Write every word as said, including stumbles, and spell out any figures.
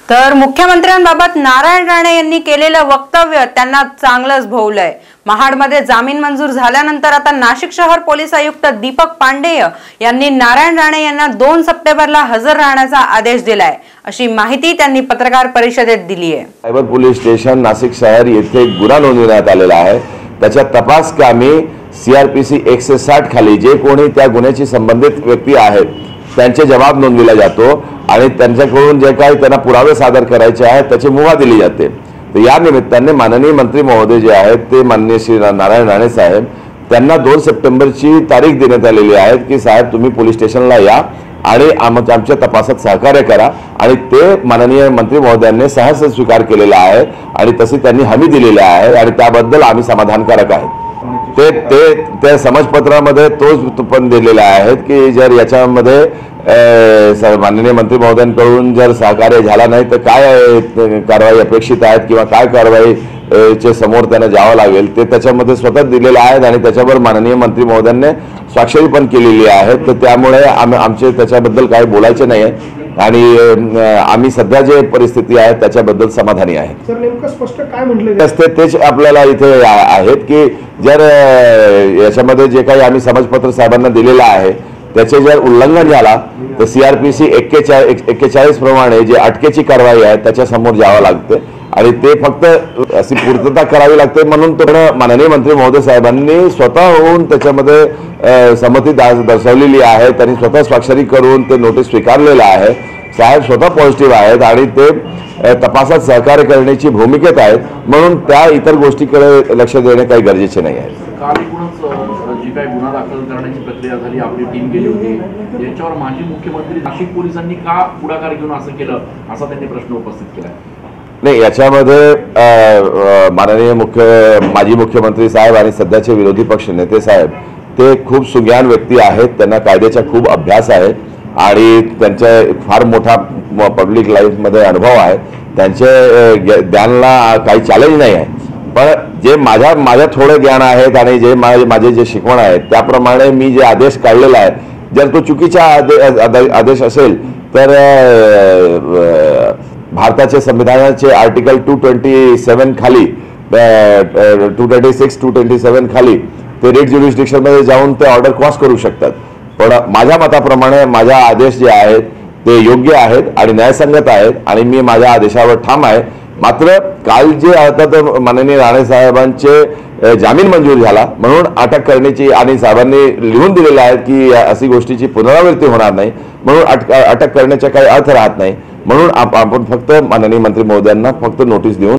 तर मुख्यमंत्र्यांबाबत नारायण राणे यांनी केलेलं वक्तव्य त्यांना चांगलंच भोवलंय। महाडमध्ये जामीन मंजूर झाल्यानंतर आता नाशिक शहर पोलीस आयुक्त दीपक पांडेय यांनी नारायण राणे यांना दोन सप्टेंबरला हजर राहण्याचा आदेश दिलाय, अशी माहिती त्यांनी पत्रकार परिषदेत दिली आहे। सायबर पोलीस स्टेशन नाशिक शहर येथे गुन्हा नोंदवण्यात आलेला आहे। त्याच्या तपास कामी सीआरपीसी एकशे साठ खाली जे कोणी त्या गुन्ह्याशी संबंधित व्यक्ती आहेत त्यांचे जबाब नोंदविला जातो आणि त्यांच्याकडून जे काही त्यांना पुरावे सादर करायचे आहेत त्याची मुभा दिली जाते। तर या निमित्ताने माननीय मंत्री महोदय जे आहेत ते माननीय श्री नारायण राणे साहेब त्यांना दोन सप्टेंबरची तारीख देण्यात आलेली आहे की साहेब तुम्ही पोलीस स्टेशनला या आणि आमच्या तपासात सहकार्य करा, आणि ते माननीय मंत्री महोदयांनी सहर्ष स्वीकार केलेला आहे आणि तशी त्यांनी हमी दिलेली आहे आणि त्याबद्दल आम्ही समाधानकारक आहोत। ते ते त्या समजपत्रामध्ये तोच पण दिलेला आहे की जर याच्यामध्ये माननीय मंत्री महोदयांकडून जर सहकार्य झाला नाही तर काय कारवाई अपेक्षित आहेत किंवा काय कारवाई चे समोर त्यांना जावं लागेल ते त्याच्यामध्ये स्वतः दिलेले आहेत आणि त्याच्यावर माननीय मंत्री महोदयांनी स्वाक्षरी पण केलेली आहे। तर त्यामुळे आम्ही आमचे त्याच्याबद्दल काही बोलायचे नाही आणि आम्ही सध्या जे परिस्थिती आहे त्याच्याबद्दल समाधानी आहे। सर नेमकं स्पष्ट काय म्हटले असते तेच आपल्याला इथे आहेत की जर याच्यामध्ये जे काही आम्ही समजपत्र साहेबांना दिलेलं आहे त्याचे जर उल्लंघन झाला तर सीआरपीसी एक्केचाळीस एक्केचाळीस प्रमाणे जे अटकेची कारवाई आहे त्याच्या समोर जावं लागते आणि ते फक्त अशी पूर्तता करावी लागते। म्हणून तो माननीय मंत्री महोदय साहेबांनी स्वतः होऊन त्याच्यामध्ये संमती दर्शवलेली आहे, त्यांनी स्वतः स्वाक्षरी करून ते नोटीस स्वीकारलेलं आहे। साहेब स्वतः पॉझिटिव्ह आहेत आणि ते तपासात सहकार्य करण्याची भूमिकेत आहेत, म्हणून त्या इतर गोष्टीकडे लक्ष देणे काही गरजेचे नाही आहे। जी काही गुन्हा दाखल करण्याची प्रक्रिया झाली, आपली टीम गेली होती, याच्यावर माजी मुख्यमंत्री नाशिक पोलिसांनी का पुढाकार घेऊन असं केलं असा त्यांनी प्रश्न उपस्थित केला। नाही, याच्यामध्ये माननीय मुख्य माजी मुख्यमंत्री साहेब आणि सध्याचे विरोधी पक्ष नेते साहेब ते खूप सुज्ञान व्यक्ती आहेत, त्यांना कायद्याचा खूप अभ्यास आहे आणि त्यांचा फार मोठा पब्लिक लाईफमध्ये अनुभव आहे, त्यांचे ज्ञानाला काही चॅलेंज नाही आहे। पण जे माझ्या माझ्या थोडं ज्ञान आहेत आणि जे माझे माझे जे शिकवण आहेत त्याप्रमाणे मी जे आदेश काढलेला आहे जर तो चुकीचा आदे आदेश असेल तर भारताचे संविधानाचे आर्टिकल टू ट्वेंटी सेवन खाली two twenty six two twenty seven खाली ते रिट ज्युरिस्डिक्शनमध्ये जाऊन ते ऑर्डर क्रॉस करू शकतात। पण माझ्या मताप्रमाणे माझा आदेश जे आहेत ते योग्य आहेत आणि न्यायसंगत आहेत आणि मी माझ्या आदेशावर ठाम आहे। मात्र काल जे आता माननीय राणे साहेबांचे जामीन मंजूर झाला म्हणून अटक करण्याची आणि साहेबांनी लिहून दिलेलं आहे की अशी गोष्टीची पुनरावृत्ती होणार नाही, म्हणून अटक अटक करण्याचा काही अर्थ राहत नाही, म्हणून आपण फक्त माननीय मंत्री महोदयांना फक्त नोटीस देऊन